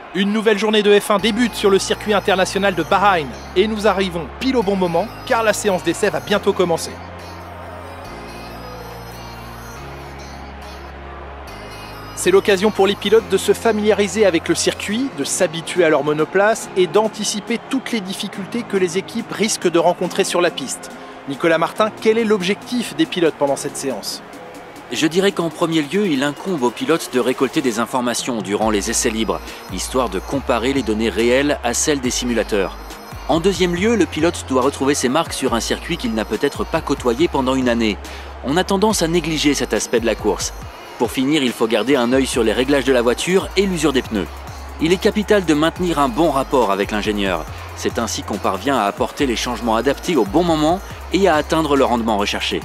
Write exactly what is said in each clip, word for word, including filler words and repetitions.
Une nouvelle journée de F un débute sur le circuit international de Bahreïn et nous arrivons pile au bon moment car la séance d'essai va bientôt commencer. C'est l'occasion pour les pilotes de se familiariser avec le circuit, de s'habituer à leur monoplace et d'anticiper toutes les difficultés que les équipes risquent de rencontrer sur la piste. Nicolas Martin, quel est l'objectif des pilotes pendant cette séance ? Je dirais qu'en premier lieu, il incombe aux pilotes de récolter des informations durant les essais libres, histoire de comparer les données réelles à celles des simulateurs. En deuxième lieu, le pilote doit retrouver ses marques sur un circuit qu'il n'a peut-être pas côtoyé pendant une année. On a tendance à négliger cet aspect de la course. Pour finir, il faut garder un œil sur les réglages de la voiture et l'usure des pneus. Il est capital de maintenir un bon rapport avec l'ingénieur. C'est ainsi qu'on parvient à apporter les changements adaptés au bon moment et à atteindre le rendement recherché.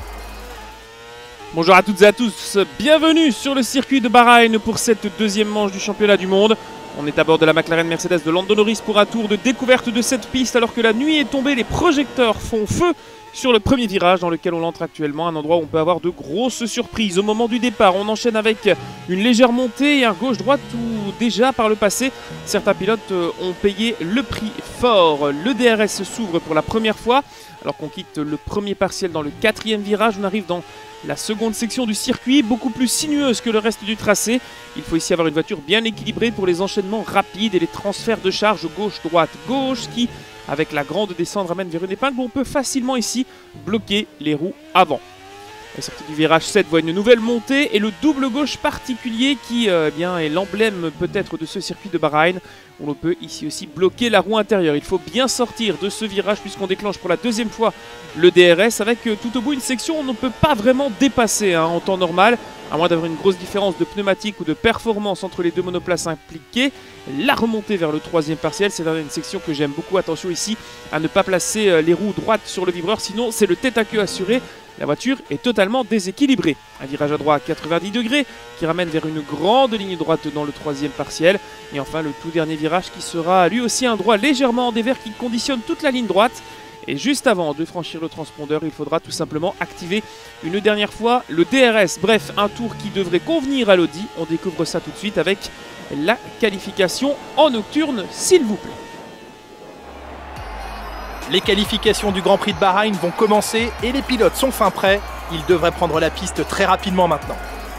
Bonjour à toutes et à tous, bienvenue sur le circuit de Bahreïn pour cette deuxième manche du championnat du monde. On est à bord de la McLaren Mercedes de Lando Norris pour un tour de découverte de cette piste alors que la nuit est tombée, les projecteurs font feu sur le premier virage dans lequel on entre actuellement, un endroit où on peut avoir de grosses surprises. Au moment du départ, on enchaîne avec une légère montée et un gauche-droite où déjà par le passé, certains pilotes ont payé le prix fort. Le D R S s'ouvre pour la première fois alors qu'on quitte le premier partiel dans le quatrième virage. On arrive dans la seconde section du circuit, beaucoup plus sinueuse que le reste du tracé. Il faut ici avoir une voiture bien équilibrée pour les enchaînements rapides et les transferts de charge gauche-droite-gauche qui, avec la grande descente, ramène vers une épingle où on peut facilement ici bloquer les roues avant. La sortie du virage sept voit une nouvelle montée et le double gauche particulier qui euh, eh bien, est l'emblème peut-être de ce circuit de Bahreïn où l'on peut ici aussi bloquer la roue intérieure. Il faut bien sortir de ce virage puisqu'on déclenche pour la deuxième fois le D R S avec euh, tout au bout une section où on ne peut pas vraiment dépasser hein, en temps normal, à moins d'avoir une grosse différence de pneumatique ou de performance entre les deux monoplaces impliquées. La remontée vers le troisième partiel, c'est une section que j'aime beaucoup. Attention ici à ne pas placer euh, les roues droites sur le vibreur, sinon c'est le tête à queue assuré. La voiture est totalement déséquilibrée. Un virage à droite à quatre-vingt-dix degrés qui ramène vers une grande ligne droite dans le troisième partiel. Et enfin le tout dernier virage qui sera lui aussi un droit légèrement en dévers qui conditionne toute la ligne droite. Et juste avant de franchir le transpondeur, il faudra tout simplement activer une dernière fois le D R S. Bref, un tour qui devrait convenir à l'Audi. On découvre ça tout de suite avec la qualification en nocturne, s'il vous plaît. Les qualifications du Grand Prix de Bahreïn vont commencer et les pilotes sont fin prêts. Ils devraient prendre la piste très rapidement maintenant.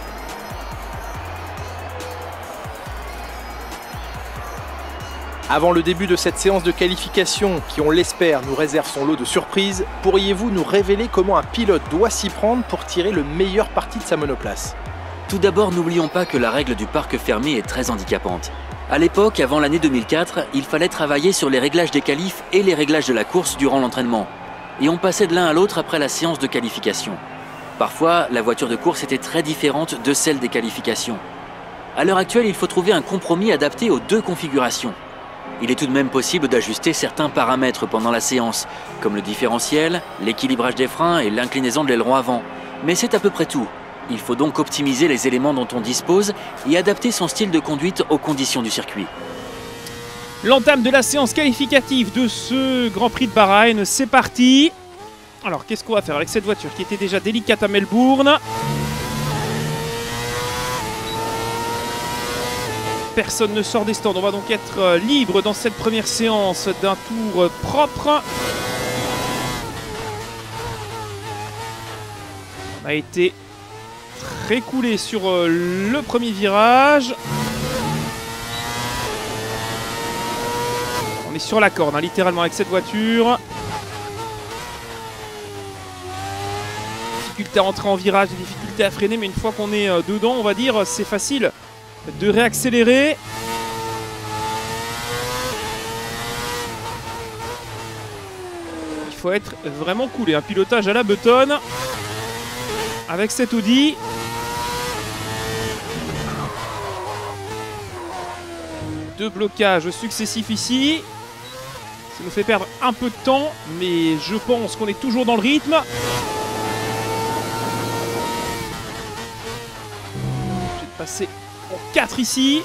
Avant le début de cette séance de qualification, qui on l'espère nous réserve son lot de surprises, pourriez-vous nous révéler comment un pilote doit s'y prendre pour tirer le meilleur parti de sa monoplace ? Tout d'abord, n'oublions pas que la règle du parc fermé est très handicapante. À l'époque, avant l'année deux mille quatre, il fallait travailler sur les réglages des qualifs et les réglages de la course durant l'entraînement. Et on passait de l'un à l'autre après la séance de qualification. Parfois, la voiture de course était très différente de celle des qualifications. À l'heure actuelle, il faut trouver un compromis adapté aux deux configurations. Il est tout de même possible d'ajuster certains paramètres pendant la séance, comme le différentiel, l'équilibrage des freins et l'inclinaison de l'aileron avant. Mais c'est à peu près tout. Il faut donc optimiser les éléments dont on dispose et adapter son style de conduite aux conditions du circuit. L'entame de la séance qualificative de ce Grand Prix de Bahreïn, c'est parti. Alors qu'est-ce qu'on va faire avec cette voiture qui était déjà délicate à Melbourne? Personne ne sort des stands, on va donc être libre dans cette première séance d'un tour propre. On a été très coulé sur le premier virage. On est sur la corde, hein, littéralement, avec cette voiture. Difficulté à entrer en virage, difficulté à freiner, mais une fois qu'on est dedans, on va dire, c'est facile de réaccélérer. Il faut être vraiment coulé, un pilotage à la Button avec cette Audi. Deux blocages successifs ici. Ça nous fait perdre un peu de temps, mais je pense qu'on est toujours dans le rythme. Je vais passer en quatre ici.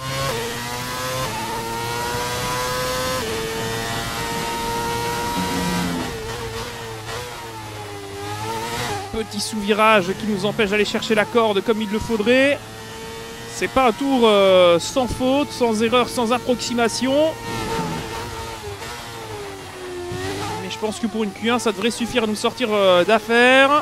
Petit sous-virage qui nous empêche d'aller chercher la corde comme il le faudrait. C'est pas un tour euh, sans faute, sans erreur, sans approximation. Mais je pense que pour une Q un, ça devrait suffire à nous sortir euh, d'affaires.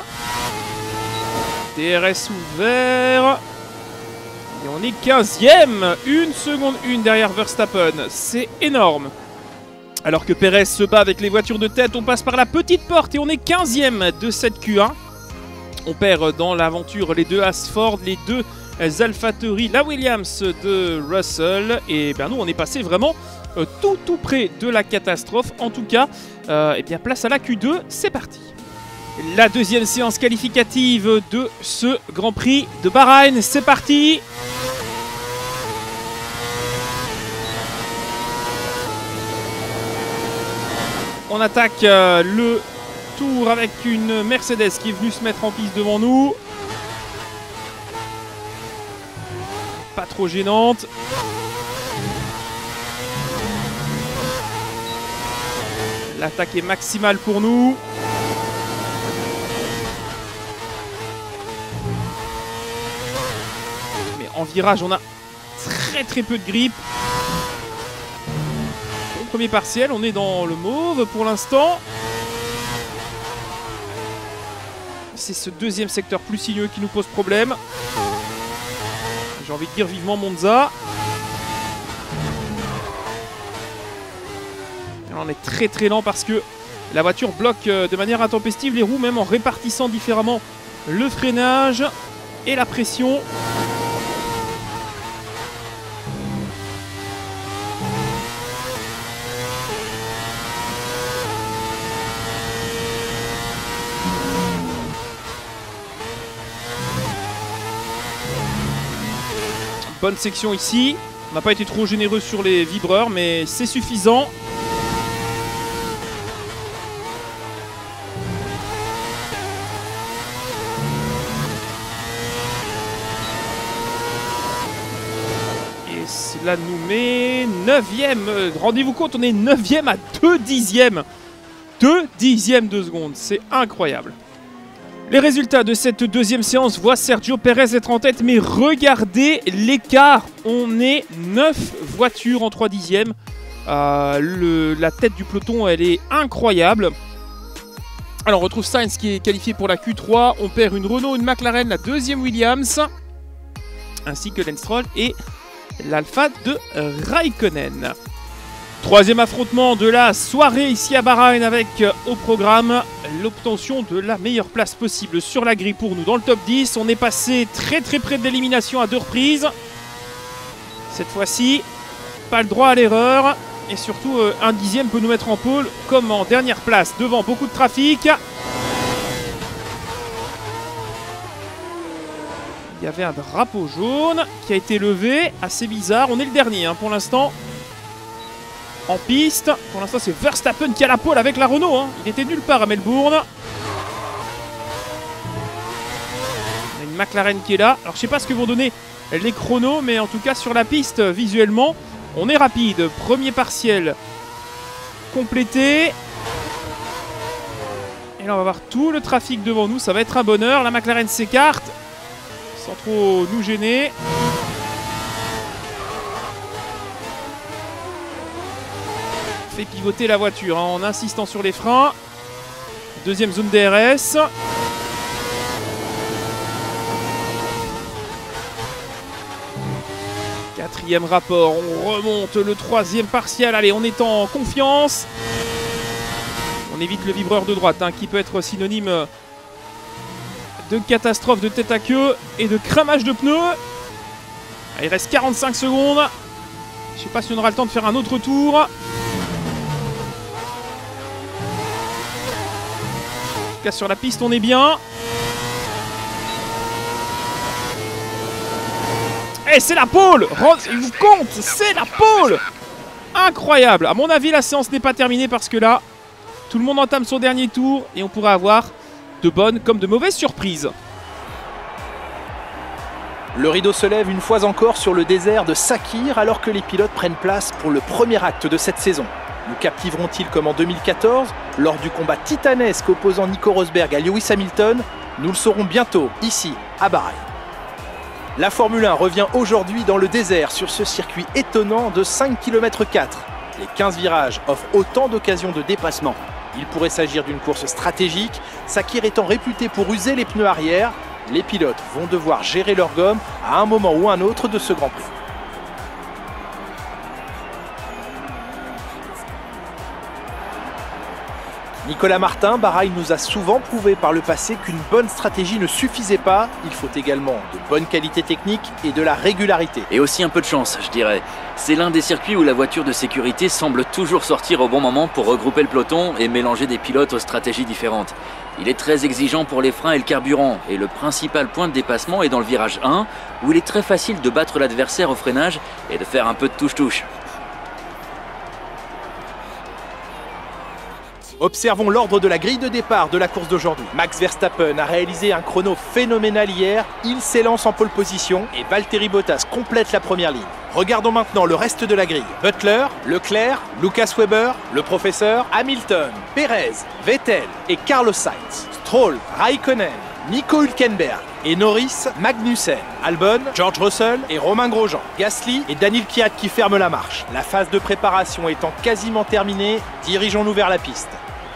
D R S ouvert. Et on est quinzième. Une seconde une derrière Verstappen. C'est énorme. Alors que Perez se bat avec les voitures de tête, on passe par la petite porte et on est quinzième de cette Q un. On perd dans l'aventure les deux Asford, les deux AlphaTauri, la Williams de Russell. Et ben nous, on est passé vraiment euh, tout tout près de la catastrophe. En tout cas, euh, et bien place à la Q deux, c'est parti. La deuxième séance qualificative de ce Grand Prix de Bahreïn, c'est parti. On attaque euh, le tour avec une Mercedes qui est venue se mettre en piste devant nous. Pas trop gênante. L'attaque est maximale pour nous. Mais en virage, on a très très peu de grip. Premier partiel, on est dans le mauve pour l'instant. C'est ce deuxième secteur plus sinueux qui nous pose problème. J'ai envie de dire vivement Monza. Et on est très très lent parce que la voiture bloque de manière intempestive les roues, même en répartissant différemment le freinage et la pression. Bonne section ici. On n'a pas été trop généreux sur les vibreurs, mais c'est suffisant. Et cela nous met neuvième. Rendez-vous compte, on est neuvième à deux dixièmes. deux dixièmes de seconde. C'est incroyable. Les résultats de cette deuxième séance voient Sergio Perez être en tête, mais regardez l'écart. On est neuf voitures en trois dixièmes. Euh, le, la tête du peloton, elle est incroyable. Alors on retrouve Sainz qui est qualifié pour la Q trois. On perd une Renault, une McLaren, la deuxième Williams, ainsi que Lance Stroll et l'Alpha de Raikkonen. Troisième affrontement de la soirée ici à Bahreïn avec euh, au programme l'obtention de la meilleure place possible sur la grille pour nous dans le top dix. On est passé très très près de l'élimination à deux reprises. Cette fois-ci, pas le droit à l'erreur. Et surtout, euh, un dixième peut nous mettre en pôle comme en dernière place devant beaucoup de trafic. Il y avait un drapeau jaune qui a été levé, assez bizarre. On est le dernier hein, pour l'instant. En piste, pour l'instant c'est Verstappen qui a la pole avec la Renault, hein. Il était nulle part à Melbourne. On a une McLaren qui est là. Alors je sais pas ce que vont donner les chronos, mais en tout cas sur la piste, visuellement, on est rapide. Premier partiel complété. Et là on va voir tout le trafic devant nous, ça va être un bonheur. La McLaren s'écarte, sans trop nous gêner. Fait pivoter la voiture hein, en insistant sur les freins. Deuxième zone D R S. Quatrième rapport, on remonte le troisième partiel. Allez, on est en confiance. On évite le vibreur de droite hein, qui peut être synonyme de catastrophe de tête à queue et de cramage de pneus. Allez, il reste quarante-cinq secondes. Je ne sais pas si on aura le temps de faire un autre tour. Sur la piste on est bien. Et c'est la pole. Il vous compte, c'est la pole. Incroyable. À mon avis la séance n'est pas terminée parce que là tout le monde entame son dernier tour et on pourrait avoir de bonnes comme de mauvaises surprises. Le rideau se lève une fois encore sur le désert de Sakhir alors que les pilotes prennent place pour le premier acte de cette saison. Nous captiveront-ils comme en deux mille quatorze, lors du combat titanesque opposant Nico Rosberg à Lewis Hamilton? Nous le saurons bientôt, ici, à Bahreïn. La Formule un revient aujourd'hui dans le désert sur ce circuit étonnant de cinq virgule quatre kilomètres. Les quinze virages offrent autant d'occasions de dépassement. Il pourrait s'agir d'une course stratégique, Sakhir étant réputé pour user les pneus arrière. Les pilotes vont devoir gérer leur gomme à un moment ou un autre de ce Grand Prix. Nicolas Martin, Bahreïn nous a souvent prouvé par le passé qu'une bonne stratégie ne suffisait pas. Il faut également de bonnes qualités techniques et de la régularité. Et aussi un peu de chance, je dirais. C'est l'un des circuits où la voiture de sécurité semble toujours sortir au bon moment pour regrouper le peloton et mélanger des pilotes aux stratégies différentes. Il est très exigeant pour les freins et le carburant, et le principal point de dépassement est dans le virage un, où il est très facile de battre l'adversaire au freinage et de faire un peu de touche-touche. Observons l'ordre de la grille de départ de la course d'aujourd'hui. Max Verstappen a réalisé un chrono phénoménal hier, il s'élance en pole position et Valtteri Bottas complète la première ligne. Regardons maintenant le reste de la grille. Butler, Leclerc, Lucas Weber, le professeur, Hamilton, Perez, Vettel et Carlos Sainz. Stroll, Raikkonen, Nico Hülkenberg et Norris, Magnussen, Albon, George Russell et Romain Grosjean, Gasly et Daniil Kvyat qui ferment la marche. La phase de préparation étant quasiment terminée, dirigeons-nous vers la piste.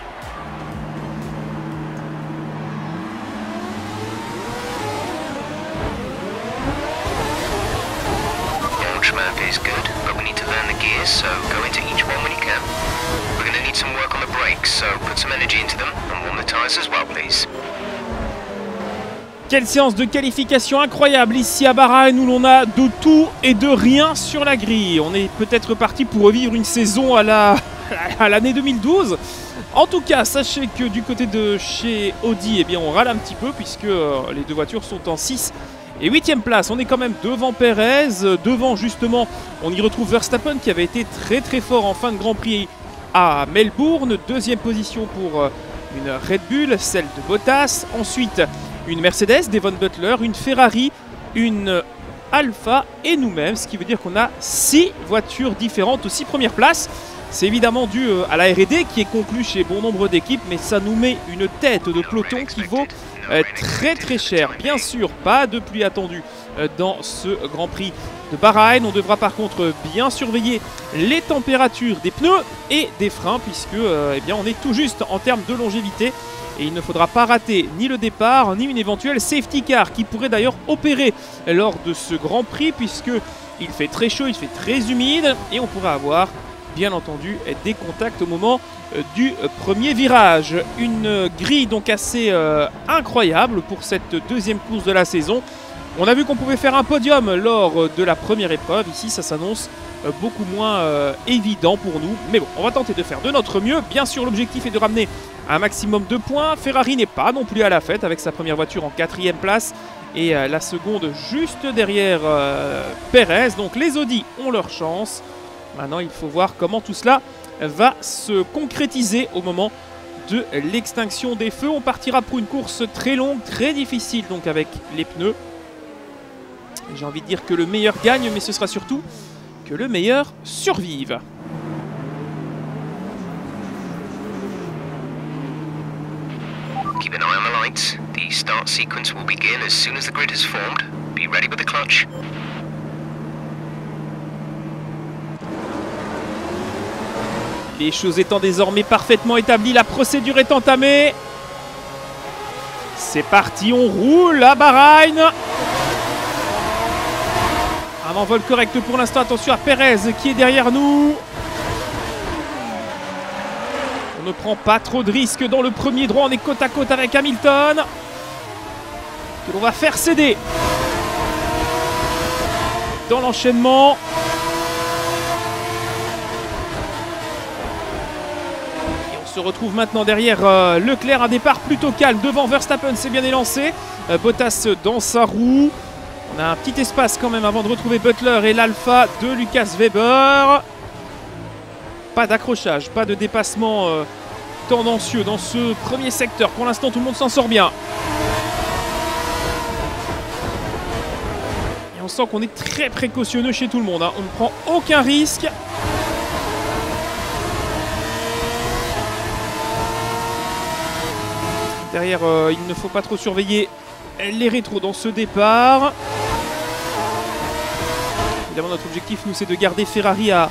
Is good, but we need to learn the gears, so go into each one when you can. We're going to need some work on the brakes, so put some energy into them and warm the tyres as well, please. Quelle séance de qualification incroyable ici à Bahreïn où l'on a de tout et de rien sur la grille. On est peut-être parti pour revivre une saison à la à l'année deux mille douze. En tout cas, sachez que du côté de chez Audi, eh bien, on râle un petit peu puisque euh, les deux voitures sont en six et huitième place. On est quand même devant Perez, devant justement, on y retrouve Verstappen qui avait été très très fort en fin de Grand Prix à Melbourne. Deuxième position pour une Red Bull, celle de Bottas. Ensuite, une Mercedes, Devon Butler, une Ferrari, une Alfa et nous-mêmes, ce qui veut dire qu'on a six voitures différentes aux six premières places. C'est évidemment dû à la R et D qui est conclue chez bon nombre d'équipes, mais ça nous met une tête de peloton qui vaut euh, très très cher. Bien sûr, pas de pluie attendue euh, dans ce Grand Prix de Bahreïn. On devra par contre bien surveiller les températures des pneus et des freins, puisque euh, eh bien, on est tout juste en termes de longévité. Et il ne faudra pas rater ni le départ, ni une éventuelle safety car qui pourrait d'ailleurs opérer lors de ce Grand Prix, puisqu'il fait très chaud, il fait très humide et on pourrait avoir bien entendu des contacts au moment du premier virage. Une grille donc assez euh, incroyable pour cette deuxième course de la saison. On a vu qu'on pouvait faire un podium lors de la première épreuve. Ici, ça s'annonce beaucoup moins euh, évident pour nous. Mais bon, on va tenter de faire de notre mieux. Bien sûr, l'objectif est de ramener un maximum de points. Ferrari n'est pas non plus à la fête avec sa première voiture en quatrième place et euh, la seconde juste derrière euh, Perez. Donc les Audi ont leur chance. Maintenant, il faut voir comment tout cela va se concrétiser au moment de l'extinction des feux. On partira pour une course très longue, très difficile donc avec les pneus. J'ai envie de dire que le meilleur gagne, mais ce sera surtout que le meilleur survive. Keep an eye on the lights. The start sequence will begin as soon as the grid is formed. Be ready with the clutch. Les choses étant désormais parfaitement établies, la procédure est entamée. C'est parti, on roule à Bahreïn. Un envol correct pour l'instant, attention à Perez qui est derrière nous. On ne prend pas trop de risques dans le premier droit, on est côte à côte avec Hamilton, que l'on va faire céder dans l'enchaînement. Et on se retrouve maintenant derrière euh, Leclerc, un départ plutôt calme devant Verstappen, c'est bien élancé. Euh, Bottas dans sa roue. On a un petit espace quand même avant de retrouver Butler et l'Alpha de Lucas Weber. Pas d'accrochage, pas de dépassement euh, tendancieux dans ce premier secteur. Pour l'instant, tout le monde s'en sort bien. Et on sent qu'on est très précautionneux chez tout le monde, hein. On ne prend aucun risque. Derrière, euh, il ne faut pas trop surveiller les rétros dans ce départ. Évidemment, notre objectif, nous, c'est de garder Ferrari à,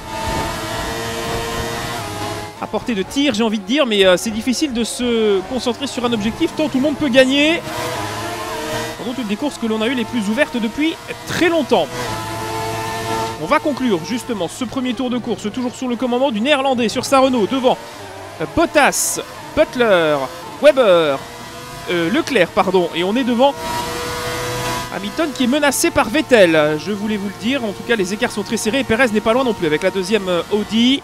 à portée de tir, j'ai envie de dire, mais euh, c'est difficile de se concentrer sur un objectif tant tout le monde peut gagner. Sans doute une des courses que l'on a eu les plus ouvertes depuis très longtemps. On va conclure justement ce premier tour de course, toujours sous le commandement du Néerlandais sur sa Renault, devant Bottas, Butler, Weber, euh, Leclerc, pardon, et on est devant Hamilton qui est menacé par Vettel, je voulais vous le dire. En tout cas, les écarts sont très serrés et Perez n'est pas loin non plus avec la deuxième Audi.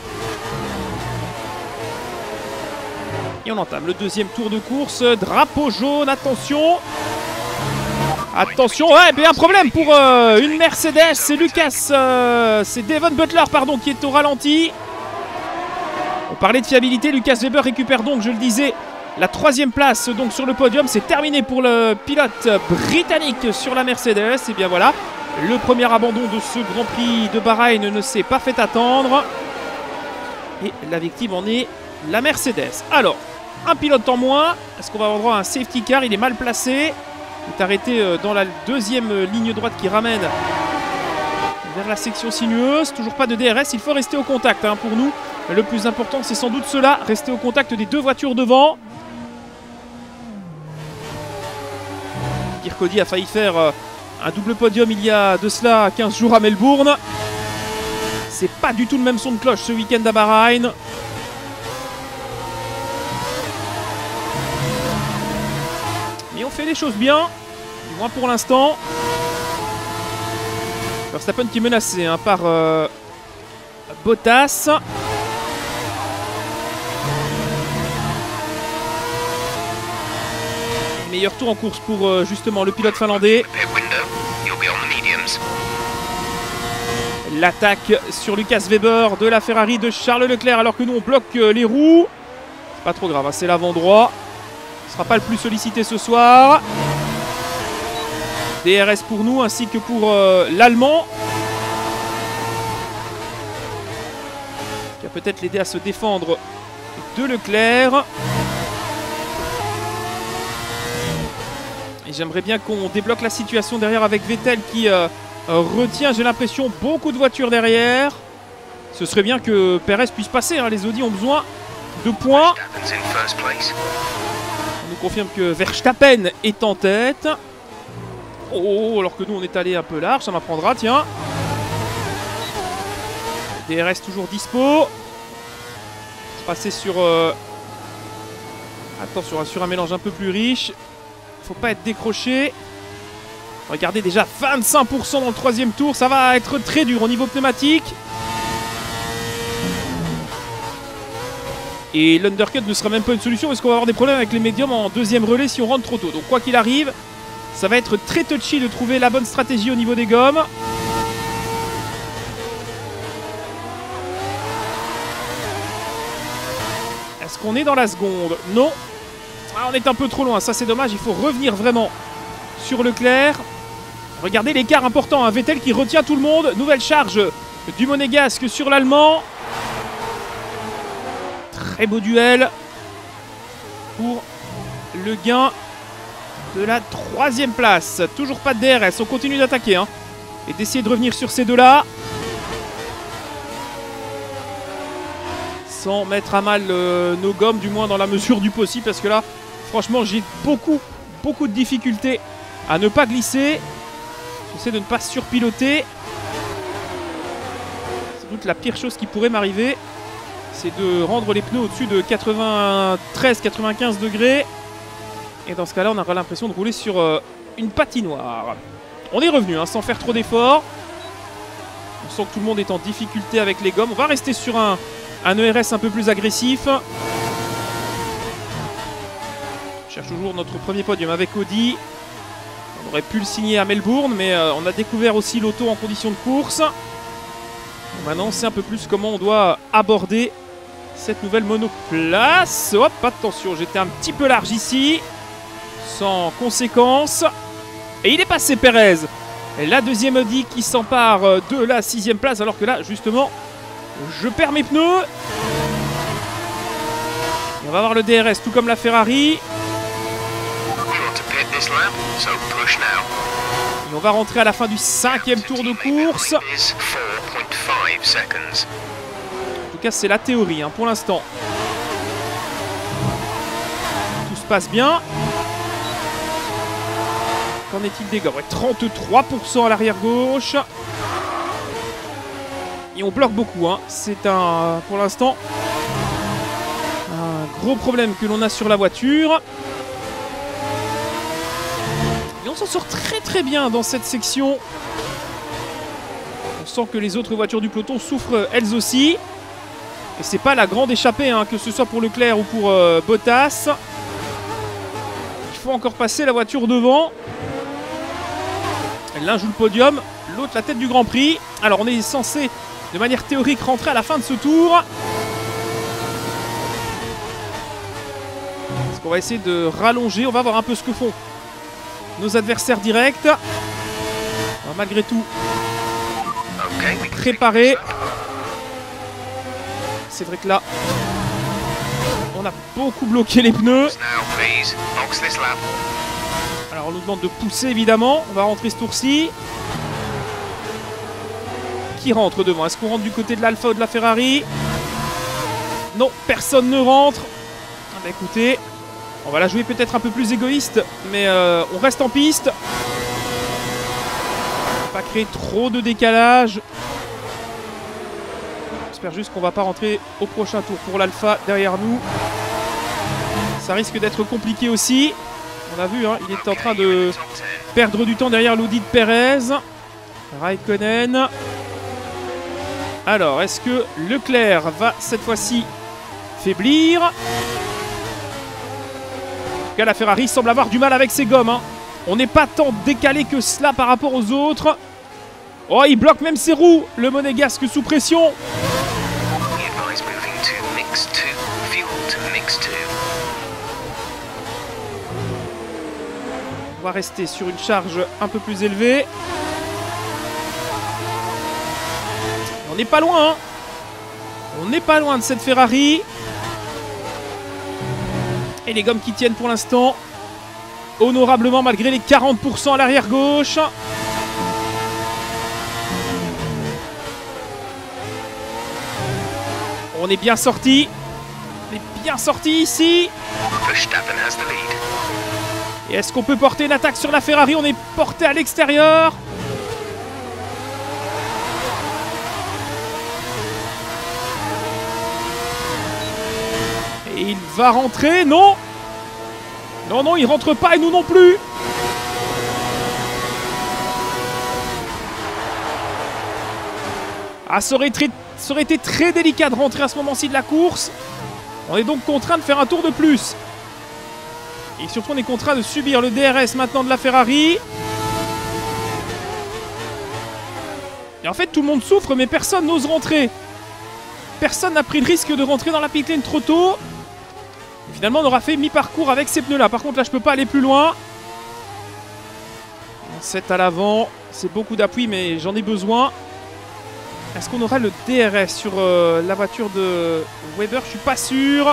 Et on entame le deuxième tour de course. Drapeau jaune, attention. Attention, ouais, bien un problème pour euh, une Mercedes. C'est Lucas, euh, c'est Devon Butler, pardon, qui est au ralenti. On parlait de fiabilité, Lucas Weber récupère donc, je le disais, la troisième place donc sur le podium. C'est terminé pour le pilote britannique sur la Mercedes. Et bien voilà, le premier abandon de ce Grand Prix de Bahreïn ne s'est pas fait attendre. Et la victime en est la Mercedes. Alors, un pilote en moins. Est-ce qu'on va avoir droit à un safety car? Il est mal placé. Il est arrêté dans la deuxième ligne droite qui ramène vers la section sinueuse. Toujours pas de D R S. Il faut rester au contact hein, pour nous. Le plus important, c'est sans doute cela. Rester au contact des deux voitures devant. Kirkody a failli faire un double podium il y a de cela quinze jours à Melbourne. C'est pas du tout le même son de cloche ce week-end à Bahreïn. Mais on fait les choses bien, du moins pour l'instant. Verstappen qui est menacé hein, par euh, Bottas. Meilleur tour en course pour euh, justement le pilote finlandais. L'attaque sur Lucas Weber de la Ferrari de Charles Leclerc alors que nous on bloque euh, les roues. C'est pas trop grave, hein, c'est l'avant droit. Ce sera pas le plus sollicité ce soir. D R S pour nous ainsi que pour euh, l'Allemand. Qui va peut-être l'aider à se défendre de Leclerc. Et j'aimerais bien qu'on débloque la situation derrière avec Vettel qui euh, retient, j'ai l'impression, beaucoup de voitures derrière. Ce serait bien que Perez puisse passer, hein. Les Audi ont besoin de points. On nous confirme que Verstappen est en tête. Oh, alors que nous on est allé un peu large, ça m'apprendra, tiens. D R S toujours dispo. Je passais sur... Euh... Attention, sur un mélange un peu plus riche. Faut pas être décroché. Regardez déjà vingt-cinq pour cent dans le troisième tour. Ça va être très dur au niveau pneumatique. Et l'undercut ne sera même pas une solution parce qu'on va avoir des problèmes avec les médiums en deuxième relais si on rentre trop tôt. Donc quoi qu'il arrive, ça va être très touchy de trouver la bonne stratégie au niveau des gommes. Est-ce qu'on est dans la seconde? Non. Ah, on est un peu trop loin, ça c'est dommage, il faut revenir vraiment sur Leclerc. Regardez l'écart important, hein. Vettel qui retient tout le monde. Nouvelle charge du Monégasque sur l'Allemand. Très beau duel pour le gain de la troisième place. Toujours pas de D R S, on continue d'attaquer hein, et d'essayer de revenir sur ces deux-là. Sans mettre à mal euh, nos gommes, du moins dans la mesure du possible, parce que là, franchement, j'ai beaucoup, beaucoup de difficultés à ne pas glisser. J'essaie de ne pas surpiloter. Sans doute la pire chose qui pourrait m'arriver, c'est de rendre les pneus au-dessus de quatre-vingt-treize quatre-vingt-quinze degrés. Et dans ce cas-là, on aura l'impression de rouler sur euh, une patinoire. On est revenu, hein, sans faire trop d'efforts. On sent que tout le monde est en difficulté avec les gommes. On va rester sur un, un E R S un peu plus agressif. On cherche toujours notre premier podium avec Audi. On aurait pu le signer à Melbourne, mais euh, on a découvert aussi l'auto en condition de course. Bon, maintenant, c'est un peu plus comment on doit aborder cette nouvelle monoplace. Hop, attention, j'étais un petit peu large ici. Sans conséquence. Et il est passé Perez. La deuxième Audi qui s'empare de la sixième place. Alors que là, justement, je perds mes pneus. Et on va avoir le D R S, tout comme la Ferrari. this lap, so push now. Et on va rentrer à la fin du cinquième tour de course. En Is four point five seconds. tout cas, c'est la théorie hein, pour l'instant. Tout se passe bien. Qu'en est-il des gars? Ouais, trente-trois pour cent à l'arrière gauche. Et on bloque beaucoup. Hein. C'est un, pour l'instant, un gros problème que l'on a sur la voiture. Et on s'en sort très très bien dans cette section. On sent que les autres voitures du peloton souffrent elles aussi. Et c'est pas la grande échappée, hein, que ce soit pour Leclerc ou pour euh, Bottas. Il faut encore passer la voiture devant. L'un joue le podium, l'autre la tête du Grand Prix. Alors on est censé, de manière théorique, rentrer à la fin de ce tour. Est-ce qu'on va essayer de rallonger? On va voir un peu ce que font nos adversaires directs. Alors, malgré tout, préparé. C'est vrai que là, on a beaucoup bloqué les pneus. Alors on nous demande de pousser évidemment. On va rentrer ce tour-ci. Qui rentre devant? Est-ce qu'on rentre du côté de l'Alfa ou de la Ferrari? Non, personne ne rentre. Ah bah écoutez, on va la jouer peut-être un peu plus égoïste, mais euh, on reste en piste. Pas créer trop de décalage. J'espère juste qu'on va pas rentrer au prochain tour pour l'Alfa derrière nous. Ça risque d'être compliqué aussi. On a vu, hein, il est en train de perdre du temps derrière l'Audi de Perez. Raikkonen. Alors, est-ce que Leclerc va cette fois-ci faiblir? En tout cas, la Ferrari semble avoir du mal avec ses gommes. Hein. On n'est pas tant décalé que cela par rapport aux autres. Oh, il bloque même ses roues, le monégasque sous pression. On va rester sur une charge un peu plus élevée. On n'est pas loin. Hein. On n'est pas loin de cette Ferrari. Et les gommes qui tiennent pour l'instant honorablement malgré les quarante pour cent à l'arrière gauche. On est bien sorti. On est bien sorti ici. Et est-ce qu'on peut porter une attaque sur la Ferrari? On est porté à l'extérieur. Et il va rentrer. Non. Non, non, il rentre pas et nous non plus. Ah, ça aurait, très, ça aurait été très délicat de rentrer à ce moment-ci de la course. On est donc contraint de faire un tour de plus. Et surtout, on est contraint de subir le D R S maintenant de la Ferrari. Et en fait, tout le monde souffre, mais personne n'ose rentrer. Personne n'a pris le risque de rentrer dans la pit lane trop tôt. Et finalement, on aura fait mi-parcours avec ces pneus-là. Par contre, là, je peux pas aller plus loin. sept à l'avant. C'est beaucoup d'appui, mais j'en ai besoin. Est-ce qu'on aura le D R S sur euh, la voiture de Weber? Je suis pas sûr.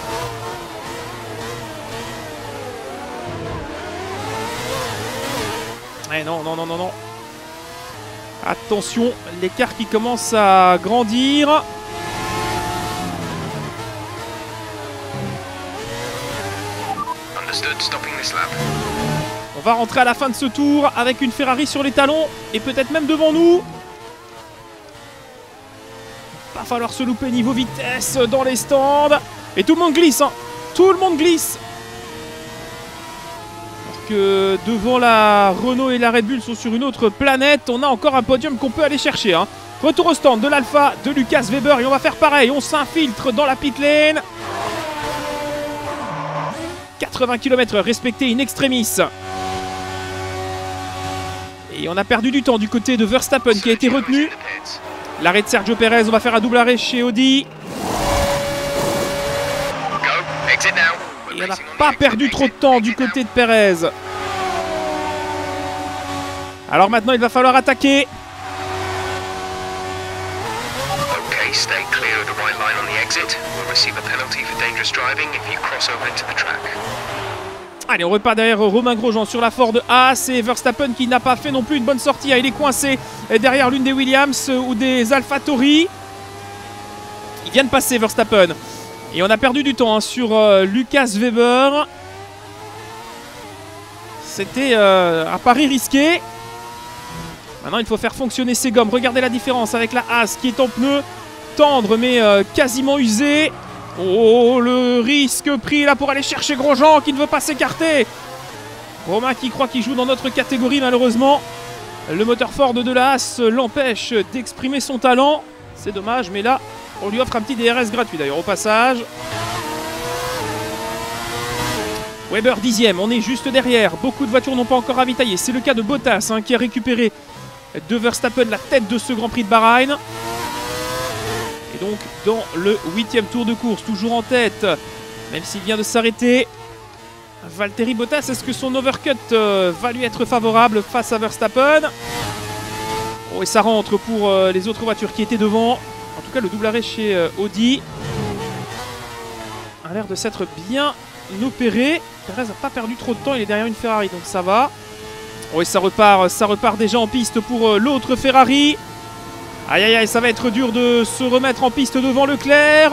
Eh non, non, non, non, non. Attention, l'écart qui commence à grandir. On va rentrer à la fin de ce tour avec une Ferrari sur les talons et peut-être même devant nous. Va falloir se louper niveau vitesse dans les stands. Et tout le monde glisse, hein. Tout le monde glisse. Que devant la Renault et la Red Bull sont sur une autre planète. On a encore un podium qu'on peut aller chercher. Hein. Retour au stand de l'Alfa, de Lucas Weber. Et on va faire pareil. On s'infiltre dans la pit lane. quatre-vingts kilomètres heure respecté in extremis. Et on a perdu du temps du côté de Verstappen qui a été retenu. L'arrêt de Sergio Perez. On va faire un double arrêt chez Audi. Et on n'a pas perdu trop de temps du côté de Perez. Alors maintenant, il va falloir attaquer. Allez, on repart derrière Romain Grosjean sur la Ford A. C'est Verstappen qui n'a pas fait non plus une bonne sortie. Il est coincé derrière l'une des Williams ou des AlphaTauri. Il vient de passer Verstappen. Et on a perdu du temps hein, sur euh, Lucas Weber. C'était euh, un pari risqué. Maintenant, il faut faire fonctionner ses gommes. Regardez la différence avec la Haas qui est en pneu tendre mais euh, quasiment usé. Oh, le risque pris là pour aller chercher Grosjean qui ne veut pas s'écarter. Romain qui croit qu'il joue dans notre catégorie, malheureusement. Le moteur Ford de la Haas l'empêche d'exprimer son talent. C'est dommage, mais là, on lui offre un petit D R S gratuit d'ailleurs au passage. Weber dixième, on est juste derrière. Beaucoup de voitures n'ont pas encore ravitaillé. C'est le cas de Bottas hein, qui a récupéré de Verstappen la tête de ce Grand Prix de Bahreïn. Et donc dans le huitième tour de course, toujours en tête, même s'il vient de s'arrêter, Valtteri Bottas, est-ce que son overcut euh, va lui être favorable face à Verstappen? Oh, et ça rentre pour euh, les autres voitures qui étaient devant. En tout cas, le double arrêt chez euh, Audi a l'air de s'être bien opéré. Perez n'a pas perdu trop de temps, il est derrière une Ferrari, donc ça va. Oh, et ça repart, ça repart déjà en piste pour euh, l'autre Ferrari. Aïe aïe aïe, ça va être dur de se remettre en piste devant Leclerc.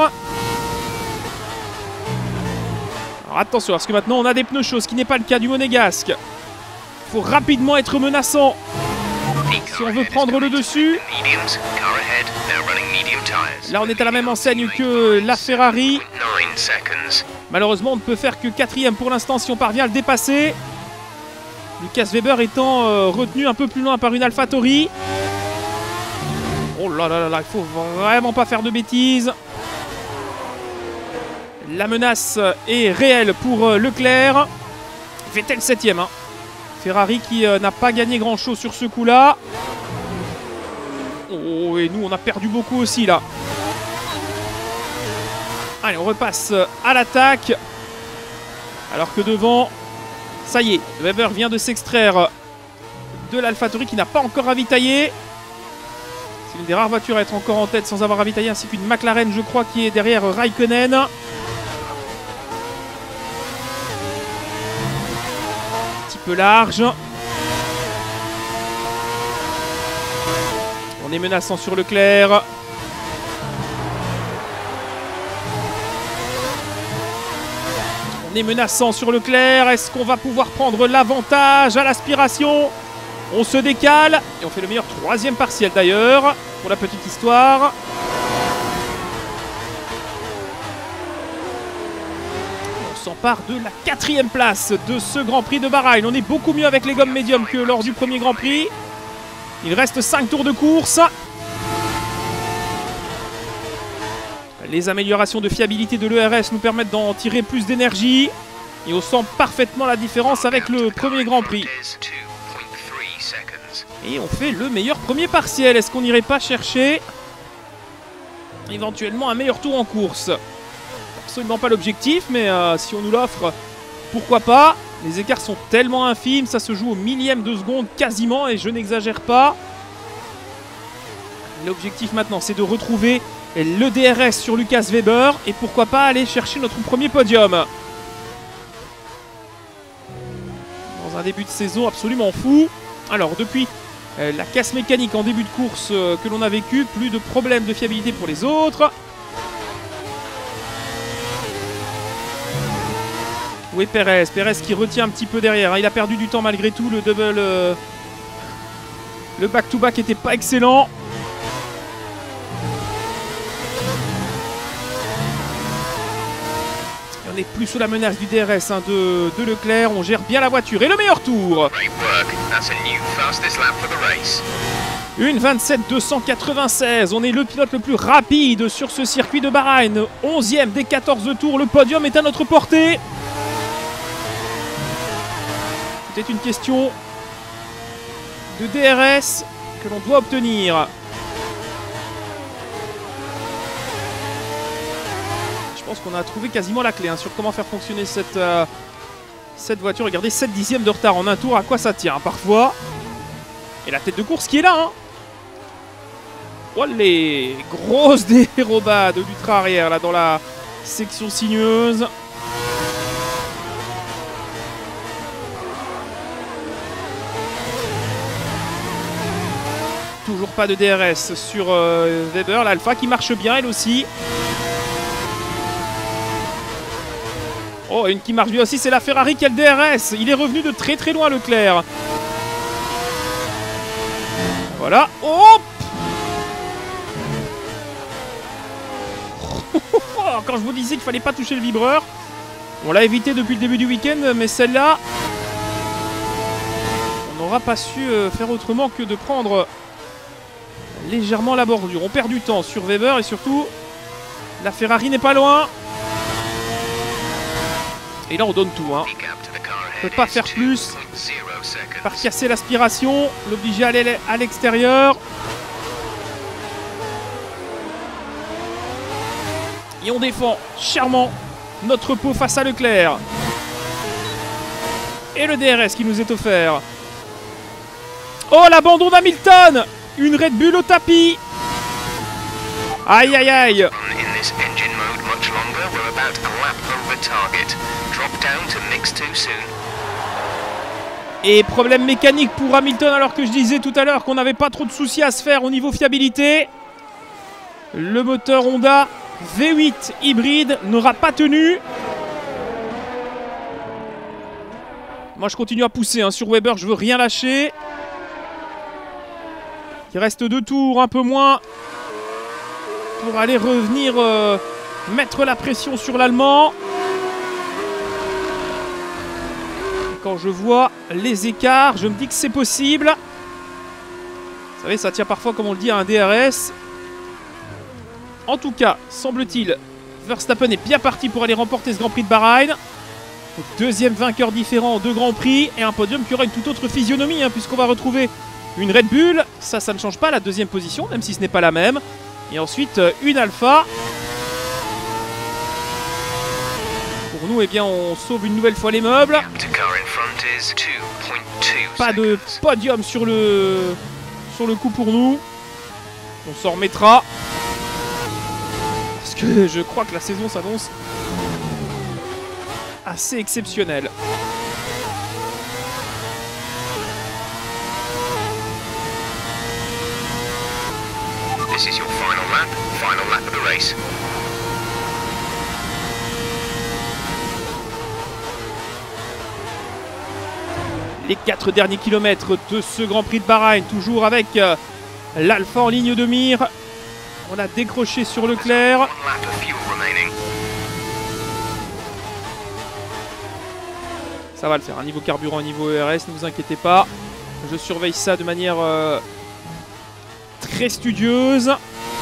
Alors attention, parce que maintenant on a des pneus chauds, ce qui n'est pas le cas du Monégasque. Il faut rapidement être menaçant si on veut prendre le dessus. Là on est à la même enseigne que la Ferrari. Malheureusement on ne peut faire que quatrième pour l'instant si on parvient à le dépasser. Lucas Weber étant euh, retenu un peu plus loin par une AlphaTauri. Oh là là là là, il faut vraiment pas faire de bêtises. La menace est réelle pour Leclerc. Vettel septième. Hein. Ferrari qui euh, n'a pas gagné grand chose sur ce coup là. Oh, et nous on a perdu beaucoup aussi là. Allez, on repasse à l'attaque. Alors que devant, ça y est, Weber vient de s'extraire de l'AlphaTauri qui n'a pas encore ravitaillé. C'est une des rares voitures à être encore en tête sans avoir ravitaillé, ainsi qu'une McLaren, je crois, qui est derrière Raikkonen. Un petit peu large. On est menaçant sur Leclerc. On est menaçant sur Leclerc. Est-ce qu'on va pouvoir prendre l'avantage à l'aspiration? On se décale et on fait le meilleur troisième partiel d'ailleurs, pour la petite histoire. On s'empare de la quatrième place de ce Grand Prix de Bahreïn. On est beaucoup mieux avec les gommes médium que lors du premier Grand Prix. Il reste cinq tours de course. Les améliorations de fiabilité de l'E R S nous permettent d'en tirer plus d'énergie. Et on sent parfaitement la différence avec le premier Grand Prix. Et on fait le meilleur premier partiel. Est-ce qu'on n'irait pas chercher éventuellement un meilleur tour en course? Absolument pas l'objectif, mais euh, si on nous l'offre, pourquoi pas? Les écarts sont tellement infimes, ça se joue au millième de seconde quasiment, et je n'exagère pas. L'objectif maintenant, c'est de retrouver le D R S sur Lucas Weber, et pourquoi pas aller chercher notre premier podium. Dans un début de saison absolument fou. Alors depuis Euh, la casse mécanique en début de course euh, que l'on a vécu, plus de problèmes de fiabilité pour les autres. Oui, Perez, Perez qui retient un petit peu derrière, hein. Il a perdu du temps malgré tout, le double, euh, le back-to-back n'était pas excellent. On n'est plus sous la menace du D R S hein, de, de Leclerc, on gère bien la voiture et le meilleur tour. Une vingt-sept deux cent quatre-vingt-seize, on est le pilote le plus rapide sur ce circuit de Bahreïn. onzième des quatorze tours, le podium est à notre portée. C'est une question de D R S que l'on doit obtenir. Je pense qu'on a trouvé quasiment la clé hein, sur comment faire fonctionner cette, euh, cette voiture. Regardez, sept dixièmes de retard en un tour, à quoi ça tient hein, parfois. Et la tête de course qui est là. Hein. Oh, les grosses dérobades d'ultra arrière là dans la section sinueuse. Toujours pas de D R S sur euh, Weber, l'Alpha qui marche bien elle aussi. Oh, une qui marche bien aussi, c'est la Ferrari qui a le D R S. Il est revenu de très très loin, Leclerc. Voilà. Oh quand je vous disais qu'il fallait pas toucher le vibreur, on l'a évité depuis le début du week-end, mais celle-là, on n'aura pas su faire autrement que de prendre légèrement la bordure. On perd du temps sur Weber et surtout, la Ferrari n'est pas loin. Et là, on donne tout. Hein. On ne peut pas faire plus. Par casser l'aspiration, l'obliger à aller à l'extérieur. Et on défend chèrement notre pot face à Leclerc. Et le D R S qui nous est offert. Oh, l'abandon d'Hamilton! Une Red Bull au tapis. Aïe, aïe, aïe. Et problème mécanique pour Hamilton, alors que je disais tout à l'heure qu'on n'avait pas trop de soucis à se faire au niveau fiabilité. Le moteur Honda V huit hybride n'aura pas tenu. Moi je continue à pousser hein, sur Weber, je veux rien lâcher. Il reste deux tours, un peu moins, pour aller revenir euh, mettre la pression sur l'Allemand. Quand je vois les écarts, je me dis que c'est possible. Vous savez, ça tient parfois, comme on le dit, à un D R S. En tout cas, semble-t-il, Verstappen est bien parti pour aller remporter ce Grand Prix de Bahreïn. Deuxième vainqueur différent en deux Grands Prix et un podium qui aura une toute autre physionomie, hein, puisqu'on va retrouver une Red Bull. Ça, ça ne change pas la deuxième position, même si ce n'est pas la même. Et ensuite, une Alpha. Pour nous, eh bien, on sauve une nouvelle fois les meubles. Pas de podium sur le, sur le coup pour nous. On s'en remettra. Parce que je crois que la saison s'annonce assez exceptionnelle. This is your final lap, final lap of the race. Les quatre derniers kilomètres de ce Grand Prix de Bahreïn, toujours avec euh, l'Alpha en ligne de mire. On a décroché sur Leclerc. Ça va le faire, un niveau carburant, un niveau E R S, ne vous inquiétez pas. Je surveille ça de manière euh, très studieuse.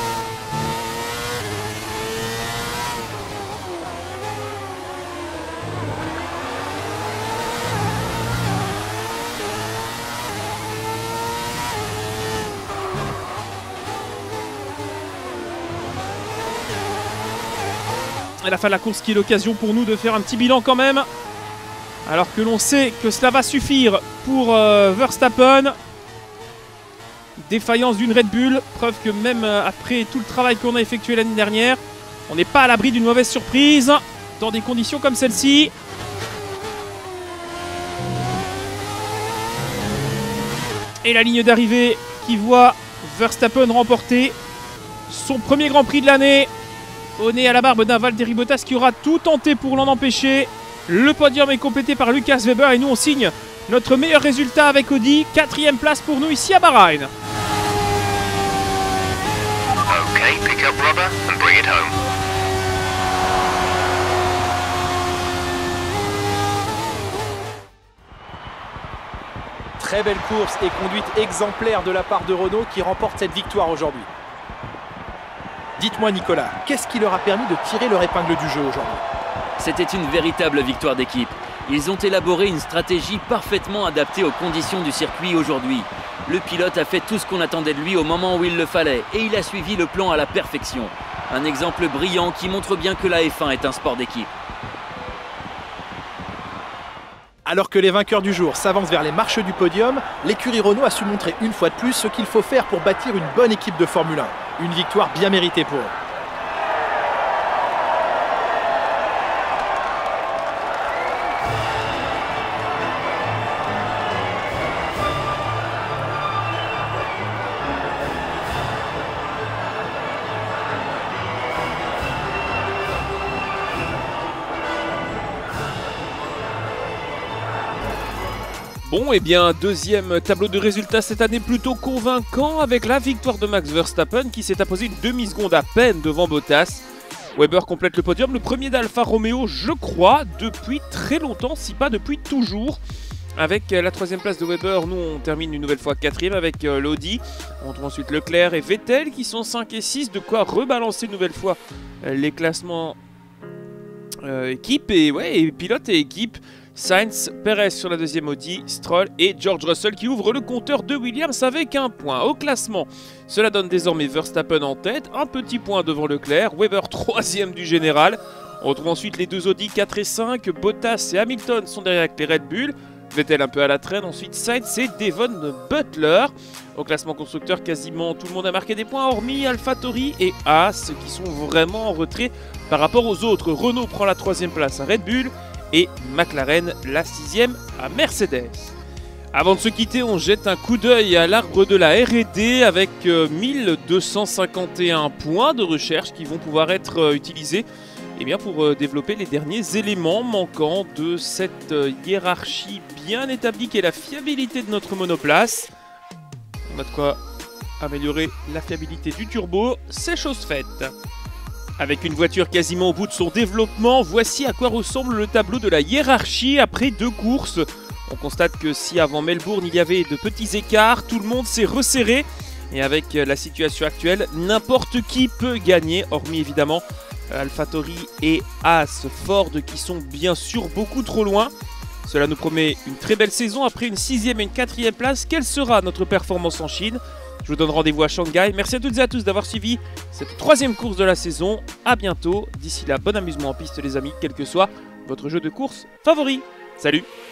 À la fin de la course qui est l'occasion pour nous de faire un petit bilan quand même. Alors que l'on sait que cela va suffire pour euh, Verstappen. Défaillance d'une Red Bull. Preuve que même euh, après tout le travail qu'on a effectué l'année dernière, on n'est pas à l'abri d'une mauvaise surprise dans des conditions comme celle-ci. Et la ligne d'arrivée qui voit Verstappen remporter son premier Grand Prix de l'année. Au nez à la barbe d'un Valtteri Bottas qui aura tout tenté pour l'en empêcher. Le podium est complété par Lucas Weber et nous on signe notre meilleur résultat avec Audi. Quatrième place pour nous ici à Bahreïn. Okay, pick up rubber and bring it home. Très belle course et conduite exemplaire de la part de Renault qui remporte cette victoire aujourd'hui. Dites-moi Nicolas, qu'est-ce qui leur a permis de tirer leur épingle du jeu aujourd'hui? C'était une véritable victoire d'équipe. Ils ont élaboré une stratégie parfaitement adaptée aux conditions du circuit aujourd'hui. Le pilote a fait tout ce qu'on attendait de lui au moment où il le fallait et il a suivi le plan à la perfection. Un exemple brillant qui montre bien que la F un est un sport d'équipe. Alors que les vainqueurs du jour s'avancent vers les marches du podium, l'écurie Renault a su montrer une fois de plus ce qu'il faut faire pour bâtir une bonne équipe de Formule un. Une victoire bien méritée pour eux. Bon, et bien, deuxième tableau de résultats cette année plutôt convaincant avec la victoire de Max Verstappen qui s'est imposé une demi-seconde à peine devant Bottas. Weber complète le podium, le premier d'Alfa Romeo, je crois, depuis très longtemps, si pas depuis toujours. Avec la troisième place de Weber, nous on termine une nouvelle fois quatrième avec euh, l'Audi. On trouve ensuite Leclerc et Vettel qui sont cinq et six, de quoi rebalancer une nouvelle fois euh, les classements euh, équipe et, ouais, et pilote et équipe. Sainz, Perez sur la deuxième Audi, Stroll et George Russell qui ouvrent le compteur de Williams avec un point. Au classement, cela donne désormais Verstappen en tête, un petit point devant Leclerc, Weber troisième du général. On retrouve ensuite les deux Audi quatre et cinq, Bottas et Hamilton sont derrière avec les Red Bull. Vettel un peu à la traîne, ensuite Sainz et Devon Butler. Au classement constructeur, quasiment tout le monde a marqué des points, hormis AlphaTauri et Haas qui sont vraiment en retrait par rapport aux autres. Renault prend la troisième place à Red Bull et McLaren la sixième à Mercedes. Avant de se quitter, on jette un coup d'œil à l'arbre de la R et D avec euh, mille deux cent cinquante et un points de recherche qui vont pouvoir être euh, utilisés eh bien, pour euh, développer les derniers éléments manquants de cette euh, hiérarchie bien établie qui est la fiabilité de notre monoplace. On a de quoi améliorer la fiabilité du turbo, c'est chose faite. Avec une voiture quasiment au bout de son développement, voici à quoi ressemble le tableau de la hiérarchie après deux courses. On constate que si avant Melbourne il y avait de petits écarts, tout le monde s'est resserré. Et avec la situation actuelle, n'importe qui peut gagner, hormis évidemment AlphaTauri et Haas Ford qui sont bien sûr beaucoup trop loin. Cela nous promet une très belle saison après une sixième et une quatrième place. Quelle sera notre performance en Chine ? Je vous donne rendez-vous à Shanghai. Merci à toutes et à tous d'avoir suivi cette troisième course de la saison. A bientôt. D'ici là, bon amusement en piste les amis, quel que soit votre jeu de course favori. Salut!